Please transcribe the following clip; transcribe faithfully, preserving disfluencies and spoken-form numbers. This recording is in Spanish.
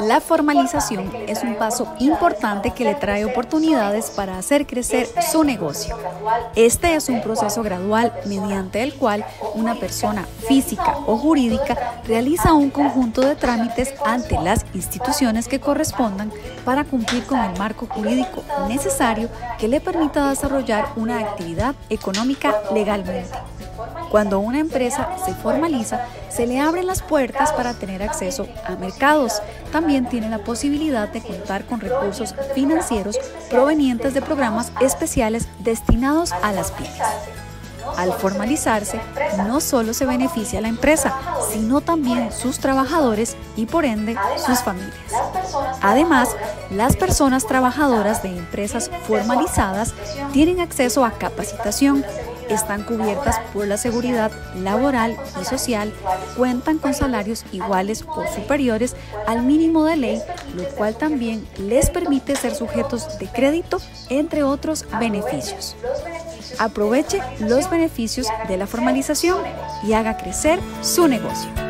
La formalización es un paso importante que le trae oportunidades para hacer crecer su negocio. Este es un proceso gradual mediante el cual una persona física o jurídica realiza un conjunto de trámites ante las instituciones que correspondan para cumplir con el marco jurídico necesario que le permita desarrollar una actividad económica legalmente. Cuando una empresa se formaliza, se le abren las puertas para tener acceso a mercados. También tiene la posibilidad de contar con recursos financieros provenientes de programas especiales destinados a las pymes. Al formalizarse, no solo se beneficia a la empresa, sino también sus trabajadores y por ende sus familias. Además, las personas trabajadoras de empresas formalizadas tienen acceso a capacitación, están cubiertas por la seguridad laboral y social, cuentan con salarios iguales o superiores al mínimo de ley, lo cual también les permite ser sujetos de crédito, entre otros beneficios. Aproveche los beneficios de la formalización y haga crecer su negocio.